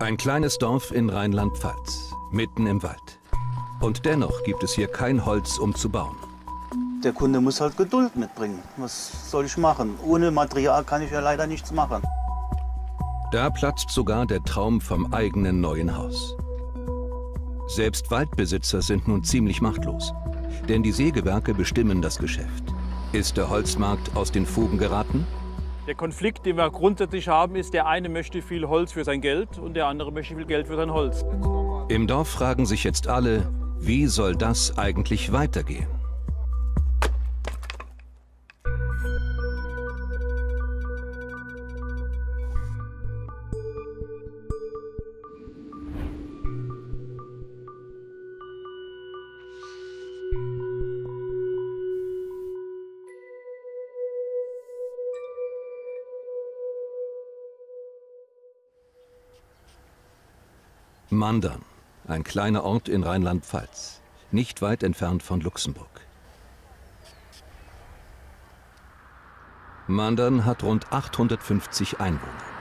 Ein kleines Dorf in Rheinland-Pfalz, mitten im Wald. Und dennoch gibt es hier kein Holz, um zu bauen. Der Kunde muss halt Geduld mitbringen. Was soll ich machen? Ohne Material kann ich ja leider nichts machen. Da platzt sogar der Traum vom eigenen neuen Haus. Selbst Waldbesitzer sind nun ziemlich machtlos. Denn die Sägewerke bestimmen das Geschäft. Ist der Holzmarkt aus den Fugen geraten? Der Konflikt, den wir grundsätzlich haben, ist, der eine möchte viel Holz für sein Geld und der andere möchte viel Geld für sein Holz. Im Dorf fragen sich jetzt alle, wie soll das eigentlich weitergehen? Mandern, ein kleiner Ort in Rheinland-Pfalz, nicht weit entfernt von Luxemburg. Mandern hat rund 850 Einwohner.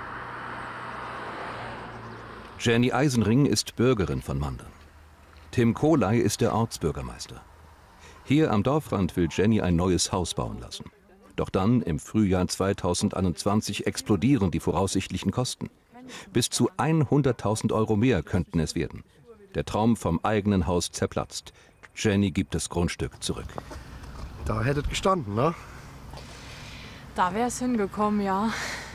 Jenny Eisenring ist Bürgerin von Mandern. Tim Kohlei ist der Ortsbürgermeister. Hier am Dorfrand will Jenny ein neues Haus bauen lassen. Doch dann, im Frühjahr 2021, explodieren die voraussichtlichen Kosten. Bis zu 100.000 Euro mehr könnten es werden. Der Traum vom eigenen Haus zerplatzt. Jenny gibt das Grundstück zurück. Da hättet gestanden, ne? Da wäre es hingekommen, ja.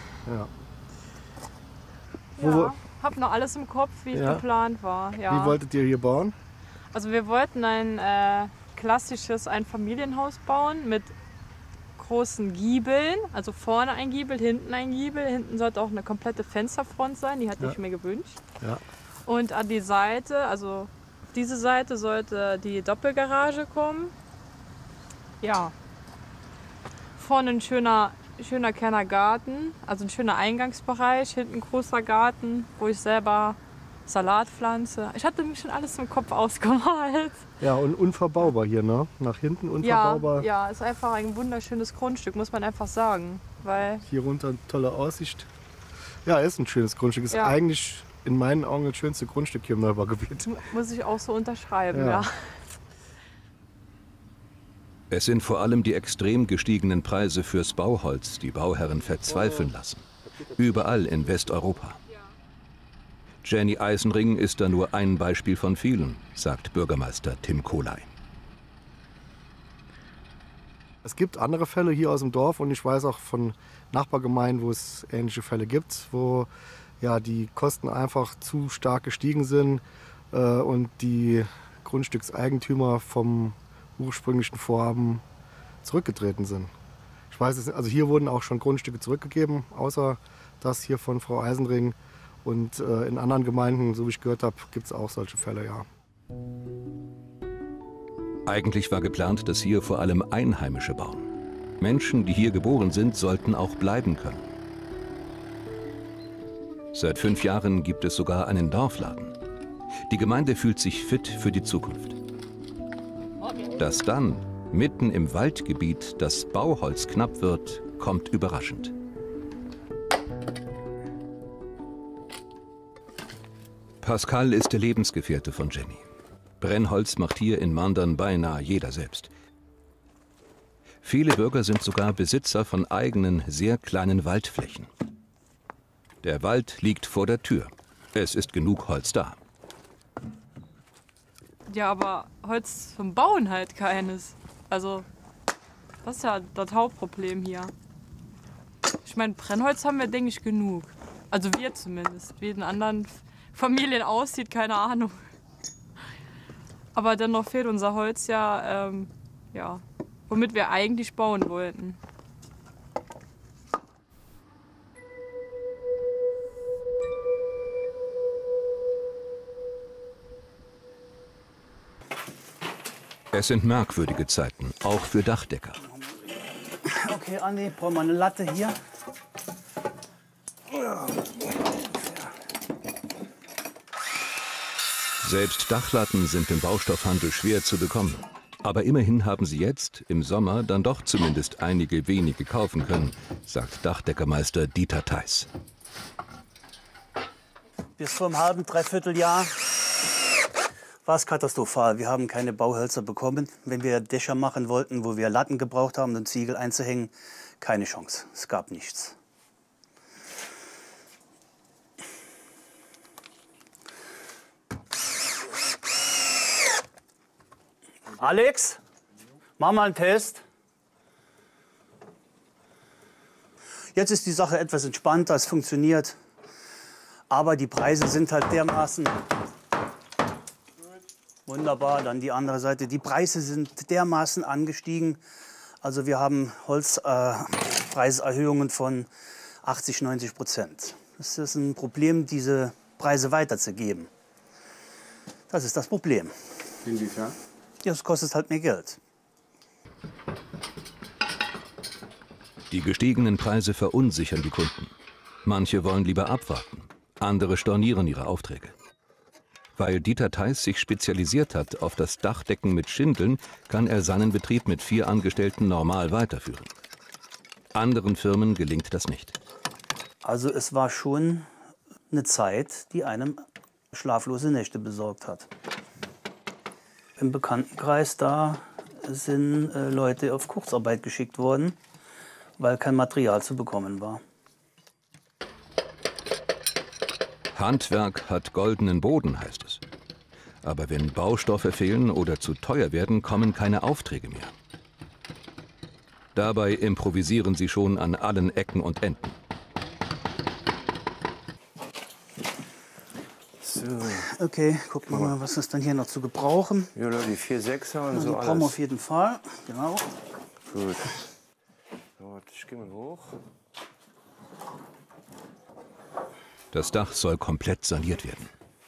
Ja. Hab noch alles im Kopf, wie es geplant war. Ja. Wie wolltet ihr hier bauen? Also wir wollten ein klassisches Einfamilienhaus bauen mit großen Giebeln, also vorne ein Giebel, hinten ein Giebel. Hinten sollte auch eine komplette Fensterfront sein, die hatte ich mir gewünscht. Ja. Und an die Seite, also auf diese Seite sollte die Doppelgarage kommen. Ja. Vorne ein schöner kleiner Garten, also ein schöner Eingangsbereich, hinten ein großer Garten, wo ich selber Salat pflanze. Ich hatte mir schon alles im Kopf ausgemalt. Ja, und unverbaubar hier, ne? Nach hinten unverbaubar. Ja, ist einfach ein wunderschönes Grundstück, muss man einfach sagen. Weil hier runter eine tolle Aussicht. Ja, ist ein schönes Grundstück. Ist eigentlich in meinen Augen das schönste Grundstück hier im Neubaugebiet. Muss ich auch so unterschreiben, ja. Es sind vor allem die extrem gestiegenen Preise fürs Bauholz, die Bauherren verzweifeln lassen. Überall in Westeuropa. Jenny Eisenring ist da nur ein Beispiel von vielen, sagt Bürgermeister Tim Kohlei. Es gibt andere Fälle hier aus dem Dorf und ich weiß auch von Nachbargemeinden, wo es ähnliche Fälle gibt, wo ja, die Kosten einfach zu stark gestiegen sind und die Grundstückseigentümer vom ursprünglichen Vorhaben zurückgetreten sind. Ich weiß es, also hier wurden auch schon Grundstücke zurückgegeben, außer das hier von Frau Eisenring. Und in anderen Gemeinden, so wie ich gehört habe, gibt es auch solche Fälle, ja. Eigentlich war geplant, dass hier vor allem Einheimische bauen. Menschen, die hier geboren sind, sollten auch bleiben können. Seit 5 Jahren gibt es sogar einen Dorfladen. Die Gemeinde fühlt sich fit für die Zukunft. Dass dann, mitten im Waldgebiet, das Bauholz knapp wird, kommt überraschend. Pascal ist der Lebensgefährte von Jenny. Brennholz macht hier in Mandern beinahe jeder selbst. Viele Bürger sind sogar Besitzer von eigenen, sehr kleinen Waldflächen. Der Wald liegt vor der Tür. Es ist genug Holz da. Ja, aber Holz zum Bauen halt keines. Also, das ist ja das Hauptproblem hier. Ich meine, Brennholz haben wir, denke ich, genug. Also wir zumindest. Wie in anderen Familien aussieht, keine Ahnung. Aber dennoch fehlt unser Holz ja, womit wir eigentlich bauen wollten. Es sind merkwürdige Zeiten, auch für Dachdecker. Okay, Andi, brauchen wir eine Latte hier. Selbst Dachlatten sind im Baustoffhandel schwer zu bekommen. Aber immerhin haben sie jetzt, im Sommer, dann doch zumindest einige wenige kaufen können, sagt Dachdeckermeister Dieter Theiss. Bis vor einem halben, dreiviertel Jahr war es katastrophal. Wir haben keine Bauhölzer bekommen. Wenn wir Dächer machen wollten, wo wir Latten gebraucht haben, um Ziegel einzuhängen, keine Chance. Es gab nichts. Alex, mach mal einen Test. Jetzt ist die Sache etwas entspannter, es funktioniert. Aber die Preise sind halt dermaßen... Wunderbar, dann die andere Seite. Die Preise sind dermaßen angestiegen. Also wir haben Holzpreiserhöhungen von 80–90%. Es ist ein Problem, diese Preise weiterzugeben. Das ist das Problem. Inwiefern? Ja, es kostet halt mehr Geld. Die gestiegenen Preise verunsichern die Kunden. Manche wollen lieber abwarten, andere stornieren ihre Aufträge. Weil Dieter Theis sich spezialisiert hat auf das Dachdecken mit Schindeln, kann er seinen Betrieb mit 4 Angestellten normal weiterführen. Anderen Firmen gelingt das nicht. Also es war schon eine Zeit, die einem schlaflose Nächte besorgt hat. Im Bekanntenkreis da sind Leute auf Kurzarbeit geschickt worden, weil kein Material zu bekommen war. Handwerk hat goldenen Boden, heißt es. Aber wenn Baustoffe fehlen oder zu teuer werden, kommen keine Aufträge mehr. Dabei improvisieren sie schon an allen Ecken und Enden. So. Okay, gucken wir mal, was ist dann hier noch zu gebrauchen. Ja, die 4-6er und Die so brauchen wir alles. auf jeden Fall. Genau. Gut. So, ich gehe mal hoch. Das Dach soll komplett saniert werden.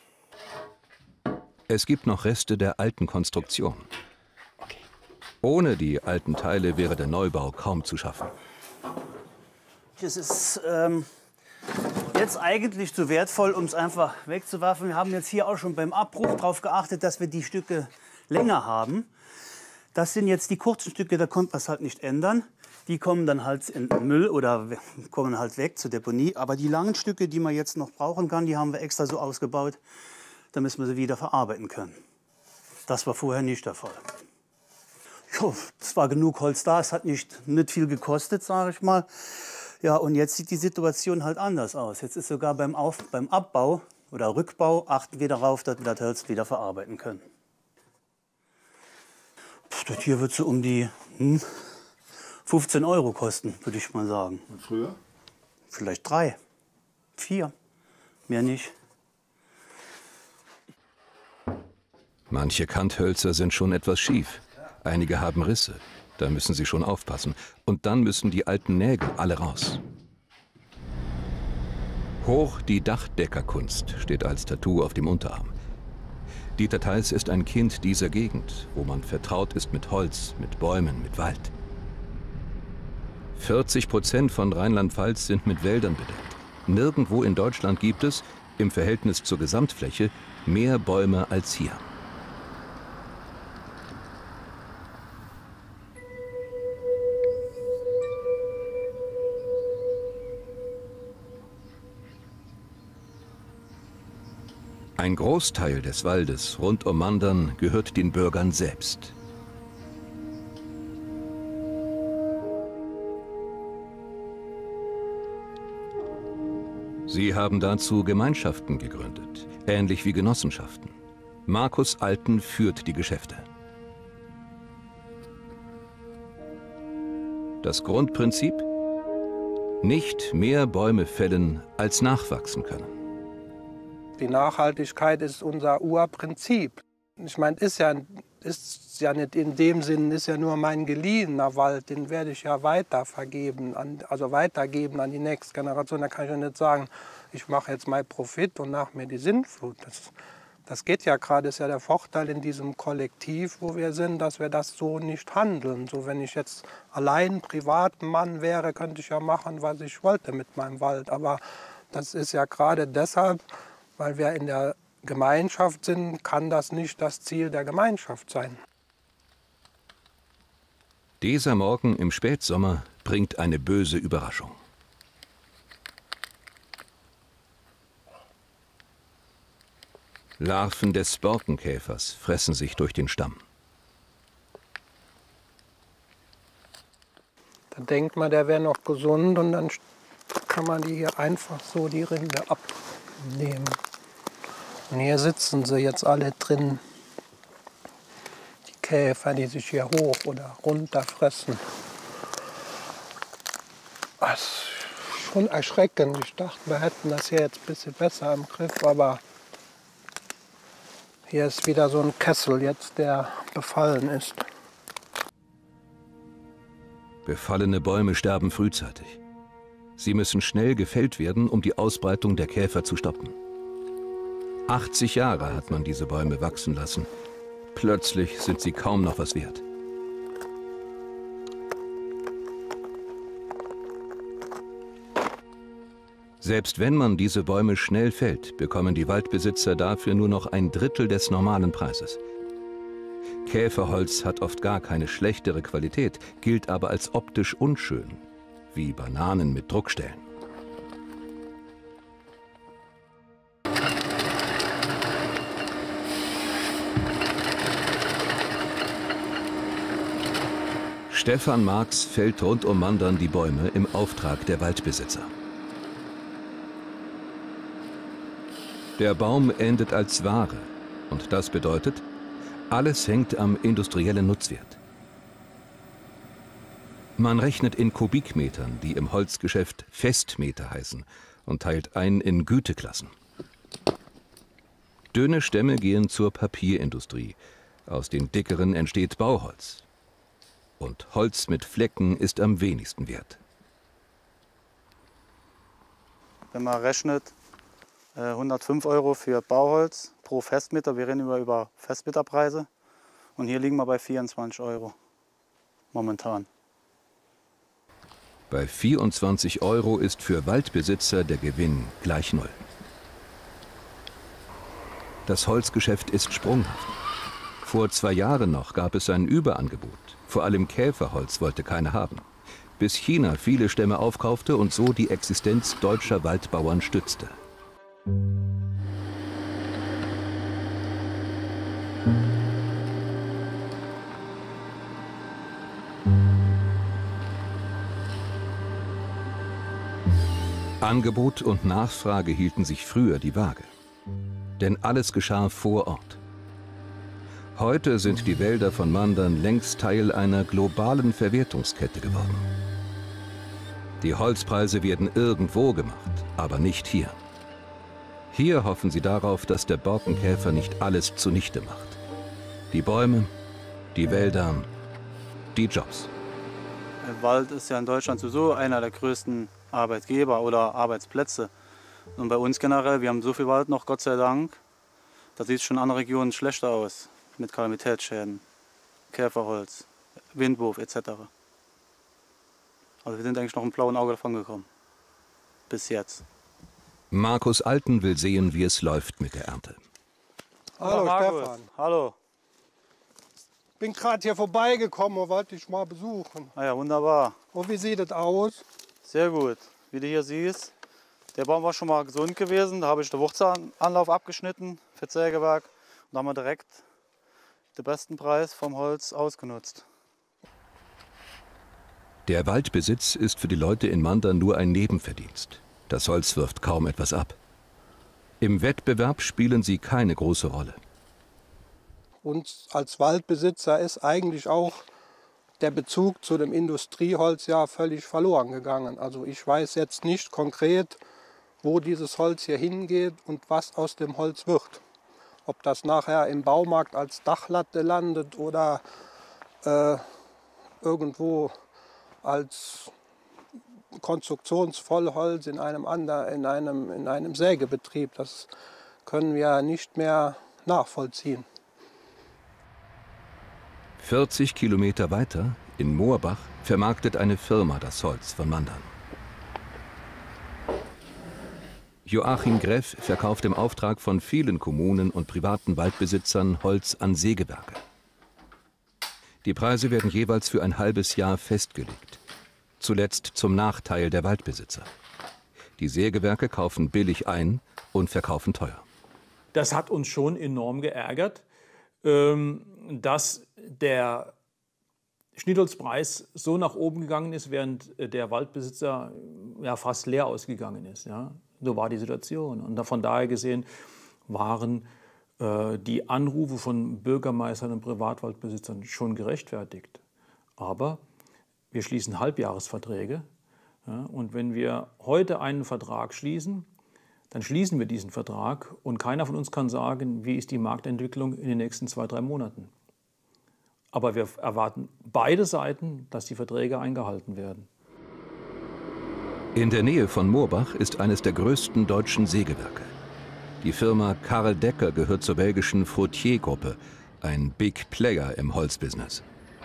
Es gibt noch Reste der alten Konstruktion. Ohne die alten Teile wäre der Neubau kaum zu schaffen. Das ist jetzt eigentlich zu wertvoll, um es einfach wegzuwerfen. Wir haben jetzt hier auch schon beim Abbruch darauf geachtet, dass wir die Stücke länger haben. Das sind jetzt die kurzen Stücke, da konnte man es halt nicht ändern. Die kommen dann halt in den Müll oder kommen halt weg zur Deponie. Aber die langen Stücke, die man jetzt noch brauchen kann, die haben wir extra so ausgebaut, damit wir sie wieder verarbeiten können. Das war vorher nicht der Fall. Jo, es war genug Holz da, es hat nicht viel gekostet, sage ich mal. Ja, und jetzt sieht die Situation halt anders aus. Jetzt ist sogar beim Abbau oder Rückbau, achten wir darauf, dass wir das Holz wieder verarbeiten können. Das hier wird so um die 15 € kosten, würde ich mal sagen. Und früher? Vielleicht 3, 4, mehr nicht. Manche Kanthölzer sind schon etwas schief. Einige haben Risse. Da müssen Sie schon aufpassen. Und dann müssen die alten Nägel alle raus. Hoch die Dachdeckerkunst steht als Tattoo auf dem Unterarm. Dieter Theis ist ein Kind dieser Gegend, wo man vertraut ist mit Holz, mit Bäumen, mit Wald. 40% von Rheinland-Pfalz sind mit Wäldern bedeckt. Nirgendwo in Deutschland gibt es, im Verhältnis zur Gesamtfläche, mehr Bäume als hier. Ein Großteil des Waldes rund um Mandern gehört den Bürgern selbst. Sie haben dazu Gemeinschaften gegründet, ähnlich wie Genossenschaften. Markus Alten führt die Geschäfte. Das Grundprinzip? Nicht mehr Bäume fällen, als nachwachsen können. Die Nachhaltigkeit ist unser Urprinzip. Ich meine, ist ja nicht in dem Sinn, ist ja nur mein geliehener Wald, den werde ich ja weitergeben an die nächste Generation. Da kann ich ja nicht sagen, ich mache jetzt mal Profit und nach mir die Sintflut. Das geht ja gerade, ist ja der Vorteil in diesem Kollektiv, wo wir sind, dass wir das so nicht handeln. So, wenn ich jetzt allein privaten Mann wäre, könnte ich ja machen, was ich wollte mit meinem Wald. Aber das ist ja gerade deshalb, weil wir in der Gemeinschaft sind, kann das nicht das Ziel der Gemeinschaft sein. Dieser Morgen im Spätsommer bringt eine böse Überraschung. Larven des Borkenkäfers fressen sich durch den Stamm. Da denkt man, der wäre noch gesund und dann kann man die hier einfach so die Rinde abnehmen. Und hier sitzen sie jetzt alle drin. Die Käfer, die sich hier hoch oder runter fressen. Das ist schon erschreckend. Ich dachte, wir hätten das hier jetzt ein bisschen besser im Griff, aber hier ist wieder so ein Kessel jetzt, der befallen ist. Befallene Bäume sterben frühzeitig. Sie müssen schnell gefällt werden, um die Ausbreitung der Käfer zu stoppen. 80 Jahre hat man diese Bäume wachsen lassen. Plötzlich sind sie kaum noch was wert. Selbst wenn man diese Bäume schnell fällt, bekommen die Waldbesitzer dafür nur noch ein Drittel des normalen Preises. Käferholz hat oft gar keine schlechtere Qualität, gilt aber als optisch unschön, wie Bananen mit Druckstellen. Stefan Marx fällt rund um Mandern die Bäume im Auftrag der Waldbesitzer. Der Baum endet als Ware und das bedeutet, alles hängt am industriellen Nutzwert. Man rechnet in Kubikmetern, die im Holzgeschäft Festmeter heißen, und teilt ein in Güteklassen. Dünne Stämme gehen zur Papierindustrie. Aus den dickeren entsteht Bauholz. Und Holz mit Flecken ist am wenigsten wert. Wenn man rechnet, 105 € für Bauholz pro Festmeter. Wir reden über Festmeterpreise. Und hier liegen wir bei 24 € momentan. Bei 24 € ist für Waldbesitzer der Gewinn gleich null. Das Holzgeschäft ist sprunghaft. Vor 2 Jahren noch gab es ein Überangebot. Vor allem Käferholz wollte keiner haben. Bis China viele Stämme aufkaufte und so die Existenz deutscher Waldbauern stützte. Angebot und Nachfrage hielten sich früher die Waage. Denn alles geschah vor Ort. Heute sind die Wälder von Mandern längst Teil einer globalen Verwertungskette geworden. Die Holzpreise werden irgendwo gemacht, aber nicht hier. Hier hoffen sie darauf, dass der Borkenkäfer nicht alles zunichte macht. Die Bäume, die Wälder, die Jobs. Der Wald ist ja in Deutschland sowieso einer der größten Arbeitgeber oder Arbeitsplätze. Und bei uns generell, wir haben so viel Wald noch, Gott sei Dank. Da sieht es schon in anderen Regionen schlechter aus, mit Kalamitätsschäden, Käferholz, Windwurf etc. Also wir sind eigentlich noch im blauen Auge davon gekommen. Bis jetzt. Markus Alten will sehen, wie es läuft mit der Ernte. Hallo Stefan. Hallo. Bin gerade hier vorbeigekommen und wollte dich mal besuchen. Ah ja, wunderbar. Und wie sieht es aus? Sehr gut. Wie du hier siehst, der Baum war schon mal gesund gewesen. Da habe ich den Wurzelanlauf abgeschnitten für das Sägewerk. Und da haben wir direkt den besten Preis vom Holz ausgenutzt. Der Waldbesitz ist für die Leute in Mandern nur ein Nebenverdienst. Das Holz wirft kaum etwas ab. Im Wettbewerb spielen sie keine große Rolle. Uns als Waldbesitzer ist eigentlich auch der Bezug zu dem Industrieholz ja völlig verloren gegangen. Also ich weiß jetzt nicht konkret, wo dieses Holz hier hingeht und was aus dem Holz wird. Ob das nachher im Baumarkt als Dachlatte landet oder irgendwo als Konstruktionsvollholz in einem Sägebetrieb. Das können wir nicht mehr nachvollziehen. 40 Kilometer weiter, in Moorbach, vermarktet eine Firma das Holz von Mandern. Joachim Greff verkauft im Auftrag von vielen Kommunen und privaten Waldbesitzern Holz an Sägewerke. Die Preise werden jeweils für ein halbes Jahr festgelegt. Zuletzt zum Nachteil der Waldbesitzer. Die Sägewerke kaufen billig ein und verkaufen teuer. Das hat uns schon enorm geärgert, dass der Schnittholzpreis so nach oben gegangen ist, während der Waldbesitzer ja fast leer ausgegangen ist. Ja? So war die Situation. Und von daher gesehen waren die Anrufe von Bürgermeistern und Privatwaldbesitzern schon gerechtfertigt. Aber wir schließen Halbjahresverträge. Ja? Und wenn wir heute einen Vertrag schließen, dann schließen wir diesen Vertrag und keiner von uns kann sagen, wie ist die Marktentwicklung in den nächsten 2-3 Monaten. Aber wir erwarten beide Seiten, dass die Verträge eingehalten werden. In der Nähe von Moorbach ist eines der größten deutschen Sägewerke. Die Firma Karl Decker gehört zur belgischen Fautier-Gruppe, ein Big Player im Holzbusiness.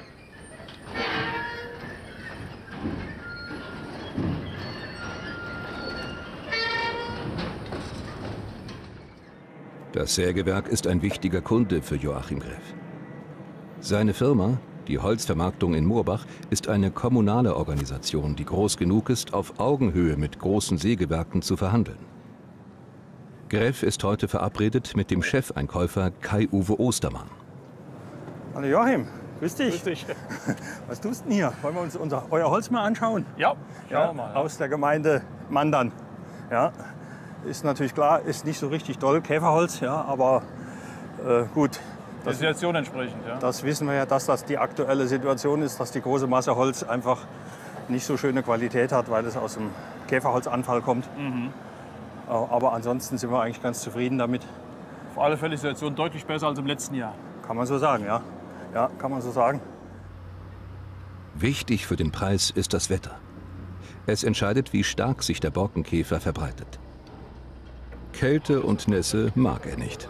Das Sägewerk ist ein wichtiger Kunde für Joachim Greff. Seine Firma, die Holzvermarktung in Moorbach, ist eine kommunale Organisation, die groß genug ist, auf Augenhöhe mit großen Sägewerken zu verhandeln. Greff ist heute verabredet mit dem Chefeinkäufer Kai-Uwe Ostermann. Hallo Joachim, grüß dich. Grüß dich. Was tust du denn hier? Wollen wir uns euer Holz mal anschauen? Ja, schauen wir mal. Aus der Gemeinde Mandern. Ja, ist natürlich klar, ist nicht so richtig doll, Käferholz, ja, aber gut. Der Situation entsprechend, ja. Das wissen wir ja, dass das die aktuelle Situation ist, dass die große Masse Holz einfach nicht so schöne Qualität hat, weil es aus dem Käferholzanfall kommt. Aber ansonsten sind wir eigentlich ganz zufrieden damit. Auf alle Fälle ist die Situation deutlich besser als im letzten Jahr. Kann man so sagen, ja. Ja, kann man so sagen. Wichtig für den Preis ist das Wetter. Es entscheidet, wie stark sich der Borkenkäfer verbreitet. Kälte und Nässe mag er nicht.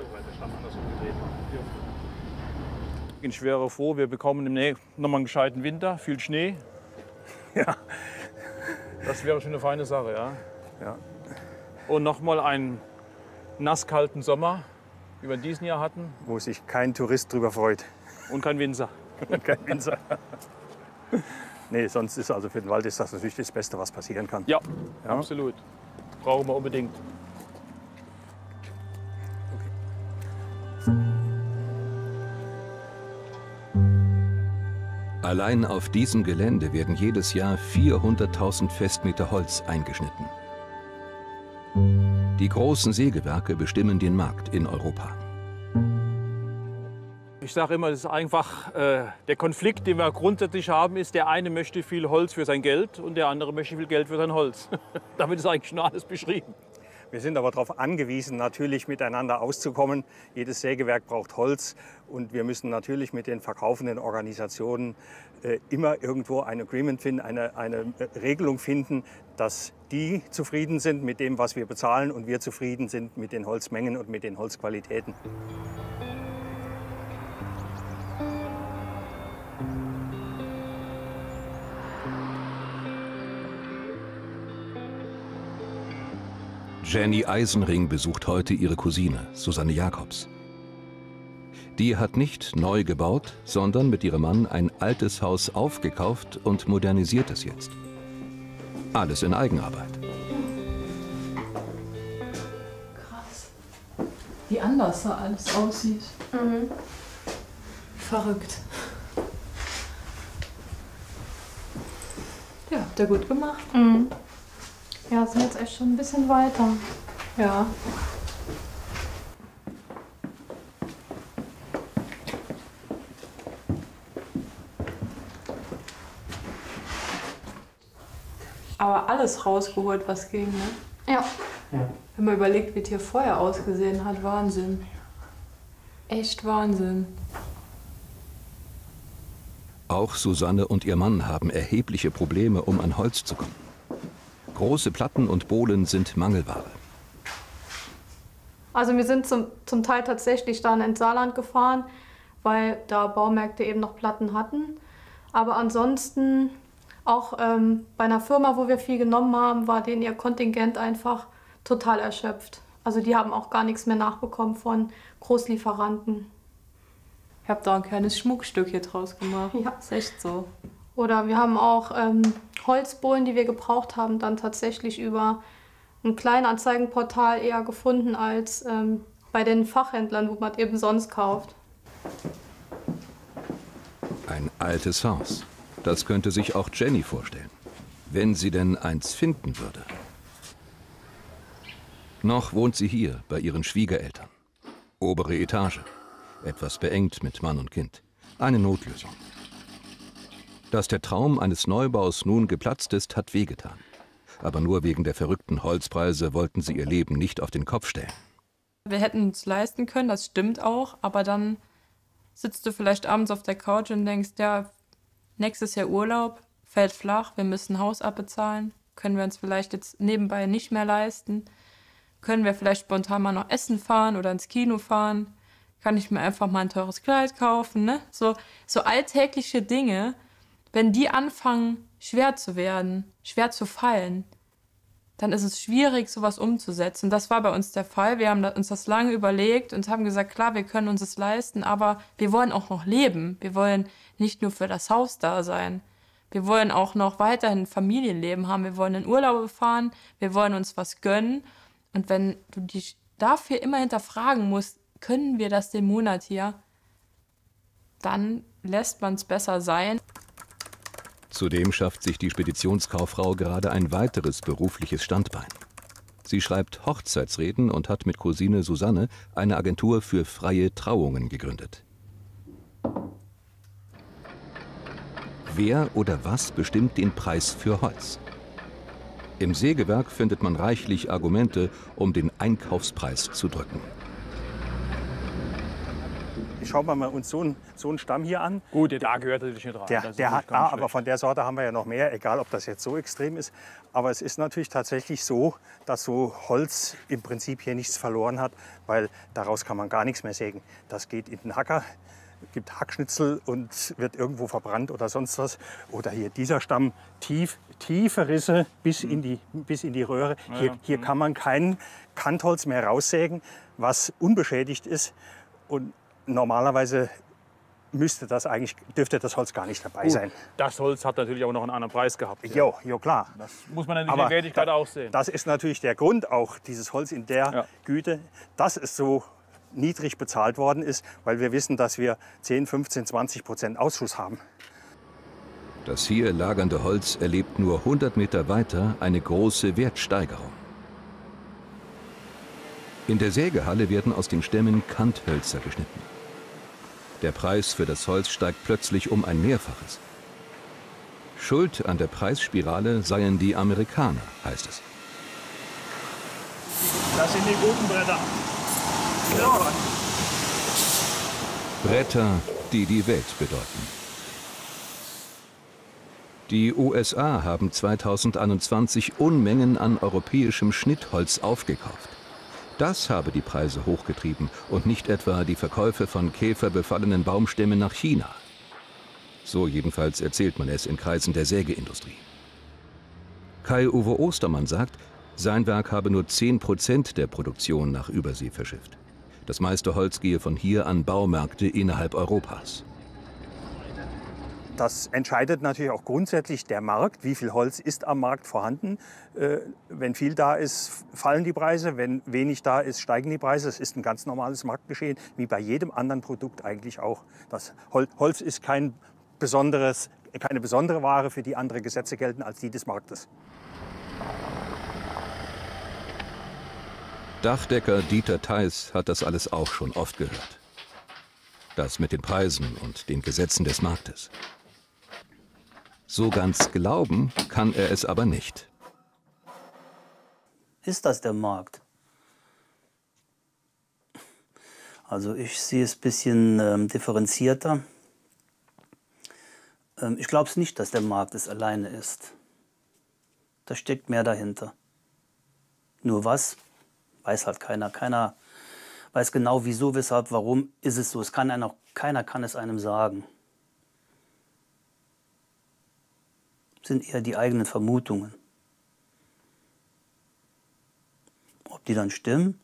Ich wäre froh, wir bekommen demnächst nochmal einen gescheiten Winter, viel Schnee. Ja. Das wäre schon eine feine Sache, ja. Ja. Und nochmal einen nasskalten Sommer, wie wir diesen Jahr hatten. Wo sich kein Tourist drüber freut. Und kein Winzer. Und kein Winzer. Nee, sonst ist also für den Wald ist das natürlich das Beste, was passieren kann. Ja, absolut. Brauchen wir unbedingt. Allein auf diesem Gelände werden jedes Jahr 400.000 Festmeter Holz eingeschnitten. Die großen Sägewerke bestimmen den Markt in Europa. Ich sage immer, das ist einfach der Konflikt, den wir grundsätzlich haben, ist, der eine möchte viel Holz für sein Geld und der andere möchte viel Geld für sein Holz. Damit ist eigentlich schon alles beschrieben. Wir sind aber darauf angewiesen, natürlich miteinander auszukommen. Jedes Sägewerk braucht Holz und wir müssen natürlich mit den verkaufenden Organisationen immer irgendwo ein Agreement finden, eine Regelung finden, dass die zufrieden sind mit dem, was wir bezahlen und wir zufrieden sind mit den Holzmengen und mit den Holzqualitäten. Jenny Eisenring besucht heute ihre Cousine, Susanne Jacobs. Die hat nicht neu gebaut, sondern mit ihrem Mann ein altes Haus aufgekauft und modernisiert es jetzt. Alles in Eigenarbeit. Krass. Wie anders da alles aussieht. Verrückt. Ja, habt ihr gut gemacht. Ja, sind jetzt echt schon ein bisschen weiter. Ja. Aber alles rausgeholt, was ging, ne? Ja. Wenn man überlegt, wie es hier vorher ausgesehen hat, Wahnsinn. Echt Wahnsinn. Auch Susanne und ihr Mann haben erhebliche Probleme, um an Holz zu kommen. Große Platten und Bohlen sind Mangelware. Also wir sind zum Teil tatsächlich dann ins Saarland gefahren, weil da Baumärkte eben noch Platten hatten. Aber ansonsten, auch bei einer Firma, wo wir viel genommen haben, war denen ihr Kontingent einfach total erschöpft. Also die haben auch gar nichts mehr nachbekommen von Großlieferanten. Ich habe da ein kleines Schmuckstück hier draus gemacht. Ja. Ist echt so. Oder wir haben auch Holzbohlen, die wir gebraucht haben, dann tatsächlich über ein Kleinanzeigenportal eher gefunden als bei den Fachhändlern, wo man eben sonst kauft. Ein altes Haus. Das könnte sich auch Jenny vorstellen, wenn sie denn eins finden würde. Noch wohnt sie hier bei ihren Schwiegereltern. Obere Etage. Etwas beengt mit Mann und Kind. Eine Notlösung. Dass der Traum eines Neubaus nun geplatzt ist, hat wehgetan. Aber nur wegen der verrückten Holzpreise wollten sie ihr Leben nicht auf den Kopf stellen. Wir hätten es leisten können, das stimmt auch, aber dann sitzt du vielleicht abends auf der Couch und denkst, ja, nächstes Jahr Urlaub, fällt flach, wir müssen ein Haus abbezahlen, können wir uns vielleicht jetzt nebenbei nicht mehr leisten, können wir vielleicht spontan mal noch essen fahren oder ins Kino fahren, kann ich mir einfach mal ein teures Kleid kaufen, ne? So alltägliche Dinge, wenn die anfangen schwer zu werden, schwer zu fallen, dann ist es schwierig, sowas umzusetzen. Das war bei uns der Fall. Wir haben uns das lange überlegt und haben gesagt, klar, wir können uns es leisten, aber wir wollen auch noch leben. Wir wollen nicht nur für das Haus da sein. Wir wollen auch noch weiterhin ein Familienleben haben. Wir wollen in Urlaube fahren. Wir wollen uns was gönnen. Und wenn du dich dafür immer hinterfragen musst, können wir das den Monat hier, dann lässt man es besser sein. Zudem schafft sich die Speditionskauffrau gerade ein weiteres berufliches Standbein. Sie schreibt Hochzeitsreden und hat mit Cousine Susanne eine Agentur für freie Trauungen gegründet. Wer oder was bestimmt den Preis für Holz? Im Sägewerk findet man reichlich Argumente, um den Einkaufspreis zu drücken. Schauen wir mal uns so einen Stamm hier an. Gut, da gehört natürlich nicht rein. Aber von der Sorte haben wir ja noch mehr, egal ob das jetzt so extrem ist. Aber es ist natürlich tatsächlich so, dass so Holz im Prinzip hier nichts verloren hat, weil daraus kann man gar nichts mehr sägen. Das geht in den Hacker, gibt Hackschnitzel und wird irgendwo verbrannt oder sonst was. Oder hier dieser Stamm, tiefe Risse bis in die Röhre. Hier kann man kein Kantholz mehr raussägen, was unbeschädigt ist. Und normalerweise dürfte das Holz gar nicht dabei sein. Das Holz hat natürlich auch noch einen anderen Preis gehabt. Ja, klar. Das muss man in der Wertigkeit auch sehen. Das ist natürlich der Grund, auch dieses Holz in der Güte, dass es so niedrig bezahlt worden ist, weil wir wissen, dass wir 10, 15, 20% Ausschuss haben. Das hier lagernde Holz erlebt nur 100 Meter weiter eine große Wertsteigerung. In der Sägehalle werden aus den Stämmen Kanthölzer geschnitten. Der Preis für das Holz steigt plötzlich um ein Mehrfaches. Schuld an der Preisspirale seien die Amerikaner, heißt es. Das sind die guten Bretter. Ja. Bretter, die die Welt bedeuten. Die USA haben 2021 Unmengen an europäischem Schnittholz aufgekauft. Das habe die Preise hochgetrieben und nicht etwa die Verkäufe von käferbefallenen Baumstämmen nach China. So jedenfalls erzählt man es in Kreisen der Sägeindustrie. Kai-Uwe Ostermann sagt, sein Werk habe nur 10% der Produktion nach Übersee verschifft. Das meiste Holz gehe von hier an Baumärkte innerhalb Europas. Das entscheidet natürlich auch grundsätzlich der Markt. Wie viel Holz ist am Markt vorhanden? Wenn viel da ist, fallen die Preise. Wenn wenig da ist, steigen die Preise. Das ist ein ganz normales Marktgeschehen, wie bei jedem anderen Produkt eigentlich auch. Das Holz ist keine besondere Ware, für die andere Gesetze gelten als die des Marktes. Dachdecker Dieter Theis hat das alles auch schon oft gehört. Das mit den Preisen und den Gesetzen des Marktes. So ganz glauben kann er es aber nicht. Ist das der Markt? Also ich sehe es ein bisschen differenzierter. Ich glaube es nicht, dass der Markt es alleine ist. Da steckt mehr dahinter. Nur was, weiß halt keiner. Keiner weiß genau, wieso, weshalb, warum ist es so. Keiner kann es einem sagen. Es sind eher die eigenen Vermutungen. Ob die dann stimmen?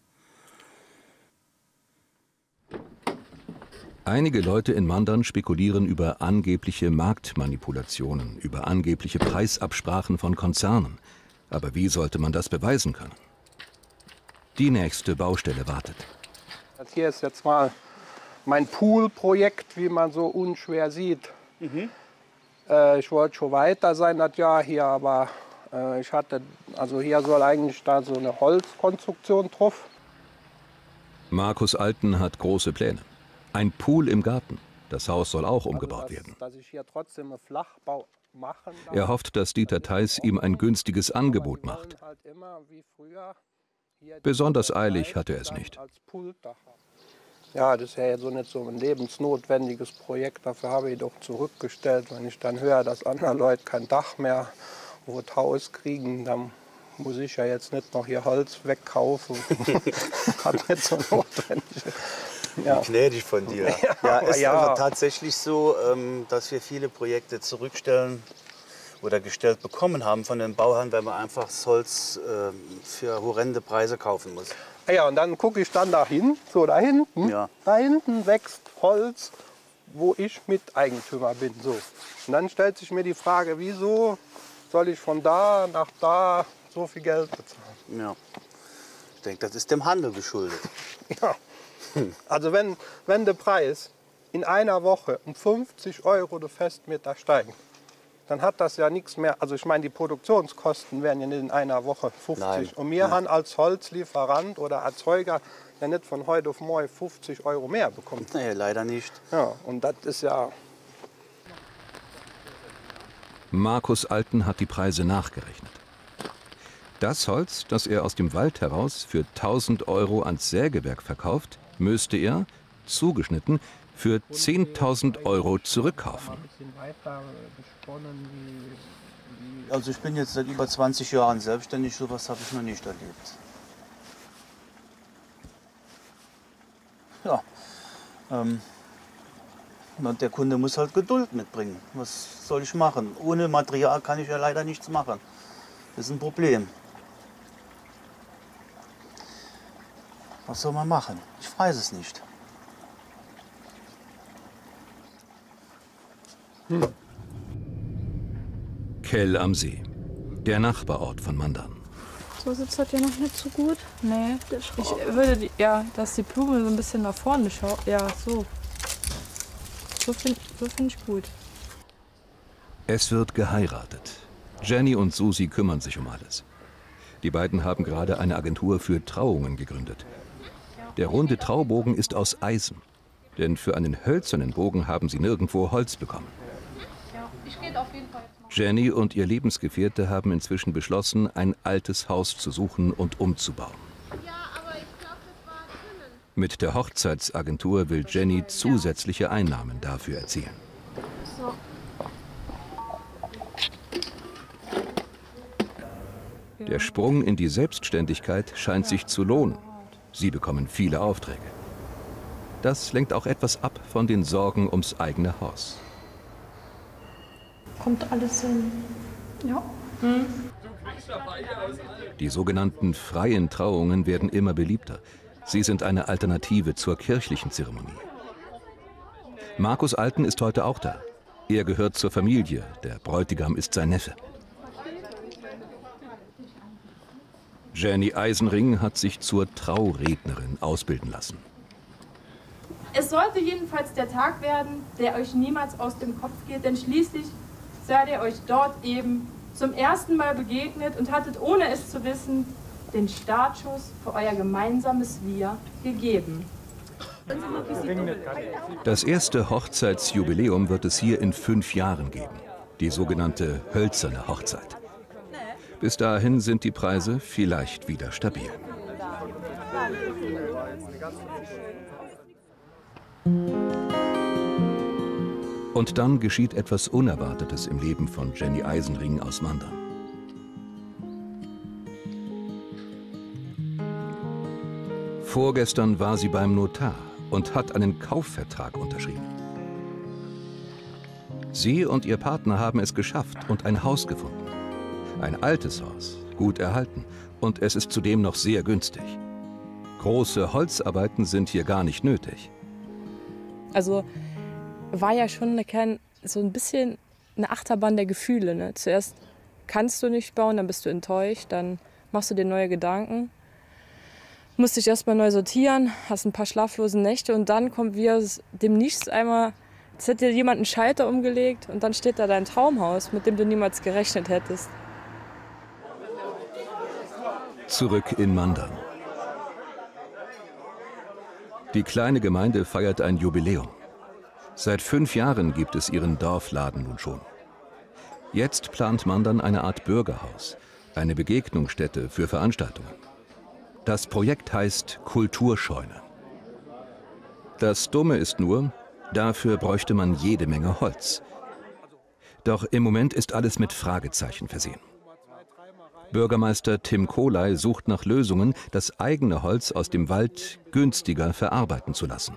Einige Leute in Mandern spekulieren über angebliche Marktmanipulationen, über angebliche Preisabsprachen von Konzernen. Aber wie sollte man das beweisen können? Die nächste Baustelle wartet. Hier ist jetzt mal mein Pool-Projekt, wie man so unschwer sieht. Ich wollte schon weiter sein das Jahr hier, aber also hier soll eigentlich da so eine Holzkonstruktion drauf. Markus Alten hat große Pläne. Ein Pool im Garten. Das Haus soll auch umgebaut werden. Dass ich hier trotzdem einen Flachbau machen darf. Er hofft, dass Dieter Theis ihm ein günstiges Angebot macht. Besonders eilig hat er es nicht. Ja, das ist ja so nicht so ein lebensnotwendiges Projekt. Dafür habe ich doch zurückgestellt. Wenn ich dann höre, dass andere Leute kein Dach mehr wo das Haus kriegen, dann muss ich ja jetzt nicht noch hier Holz wegkaufen. Hat nicht so notwendig. Ja. Gnädig von dir. Ja, es ist aber tatsächlich so, dass wir viele Projekte zurückstellen oder gestellt bekommen haben von den Bauherren, weil man einfach das Holz für horrende Preise kaufen muss. Ja, und dann gucke ich dann dahin, so da hinten. Ja. Da hinten wächst Holz, wo ich Miteigentümer bin. So. Und dann stellt sich mir die Frage, wieso soll ich von da nach da so viel Geld bezahlen? Ja. Ich denke, das ist dem Handel geschuldet. Ja. Also wenn der Preis in einer Woche um 50 € der Festmeter steigt, dann hat das ja nichts mehr. Also ich meine, die Produktionskosten werden ja nicht in einer Woche 50. Nein. Und wir haben als Holzlieferant oder Erzeuger ja nicht von heute auf morgen 50 € mehr bekommen. Nee, leider nicht. Ja, und das ist ja... Markus Alten hat die Preise nachgerechnet. Das Holz, das er aus dem Wald heraus für 1.000 € ans Sägewerk verkauft, müsste er, zugeschnitten, für 10.000 € zurückkaufen. Also ich bin jetzt seit über 20 Jahren selbstständig, sowas habe ich noch nicht erlebt. Ja, der Kunde muss halt Geduld mitbringen. Was soll ich machen? Ohne Material kann ich ja leider nichts machen. Das ist ein Problem. Was soll man machen? Ich weiß es nicht. Kell am See, der Nachbarort von Mandern. So sitzt das ja noch nicht so gut. Nee, ich würde, dass die Blume so ein bisschen nach vorne schaut. Ja, so. So find ich gut. Es wird geheiratet. Jenny und Susi kümmern sich um alles. Die beiden haben gerade eine Agentur für Trauungen gegründet. Der runde Traubogen ist aus Eisen. Denn für einen hölzernen Bogen haben sie nirgendwo Holz bekommen. Jenny und ihr Lebensgefährte haben inzwischen beschlossen, ein altes Haus zu suchen und umzubauen. Mit der Hochzeitsagentur will Jenny zusätzliche Einnahmen dafür erzielen. Der Sprung in die Selbstständigkeit scheint sich zu lohnen. Sie bekommen viele Aufträge. Das lenkt auch etwas ab von den Sorgen ums eigene Haus. Kommt alles hin. Ja. Die sogenannten freien Trauungen werden immer beliebter. Sie sind eine Alternative zur kirchlichen Zeremonie. Markus Alten ist heute auch da. Er gehört zur Familie. Der Bräutigam ist sein Neffe. Jenny Eisenring hat sich zur Traurednerin ausbilden lassen. Es sollte jedenfalls der Tag werden, der euch niemals aus dem Kopf geht, denn schließlich seid ihr euch dort eben zum ersten Mal begegnet und hattet, ohne es zu wissen, den Startschuss für euer gemeinsames Wir gegeben. Das erste Hochzeitsjubiläum wird es hier in 5 Jahren geben. Die sogenannte hölzerne Hochzeit. Bis dahin sind die Preise vielleicht wieder stabil. Und dann geschieht etwas Unerwartetes im Leben von Jenny Eisenring aus Mandern. Vorgestern war sie beim Notar und hat einen Kaufvertrag unterschrieben. Sie und ihr Partner haben es geschafft und ein Haus gefunden. Ein altes Haus, gut erhalten, und es ist zudem noch sehr günstig. Große Holzarbeiten sind hier gar nicht nötig. Also war ja schon so ein bisschen eine Achterbahn der Gefühle. Ne? Zuerst kannst du nicht bauen, dann bist du enttäuscht, dann machst du dir neue Gedanken. musst dich erstmal neu sortieren, hast ein paar schlaflose Nächte und dann kommt wie aus dem Nichts einmal, als hätte dir jemand einen Schalter umgelegt und dann steht da dein Traumhaus, mit dem du niemals gerechnet hättest. Zurück in Mandern. Die kleine Gemeinde feiert ein Jubiläum. Seit 5 Jahren gibt es ihren Dorfladen nun schon. Jetzt plant Mandern eine Art Bürgerhaus, eine Begegnungsstätte für Veranstaltungen. Das Projekt heißt Kulturscheune. Das Dumme ist nur, dafür bräuchte man jede Menge Holz. Doch im Moment ist alles mit Fragezeichen versehen. Bürgermeister Tim Kolai sucht nach Lösungen, das eigene Holz aus dem Wald günstiger verarbeiten zu lassen.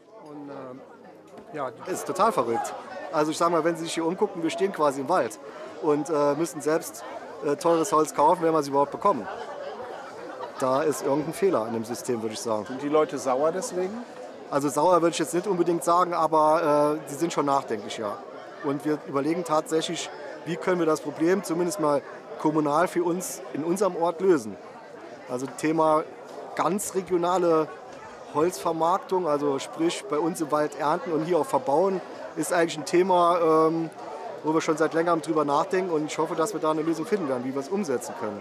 Ja, das ist total verrückt. Also ich sage mal, wenn Sie sich hier umgucken, wir stehen quasi im Wald und müssen selbst teures Holz kaufen, wenn wir es überhaupt bekommen. Da ist irgendein Fehler in dem System, würde ich sagen. Sind die Leute sauer deswegen? Also sauer würde ich jetzt nicht unbedingt sagen, aber sie sind schon nachdenklich, ja. Und wir überlegen tatsächlich, wie können wir das Problem zumindest mal kommunal für uns in unserem Ort lösen. Also Thema ganz regionale Holzvermarktung, also sprich bei uns im Wald ernten und hier auch verbauen, ist eigentlich ein Thema, wo wir schon seit längerem drüber nachdenken und ich hoffe, dass wir da eine Lösung finden werden, wie wir es umsetzen können.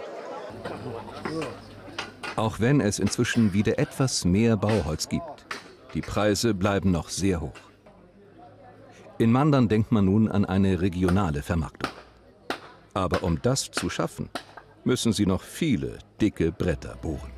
Auch wenn es inzwischen wieder etwas mehr Bauholz gibt, die Preise bleiben noch sehr hoch. In Mandern denkt man nun an eine regionale Vermarktung. Aber um das zu schaffen, müssen sie noch viele dicke Bretter bohren.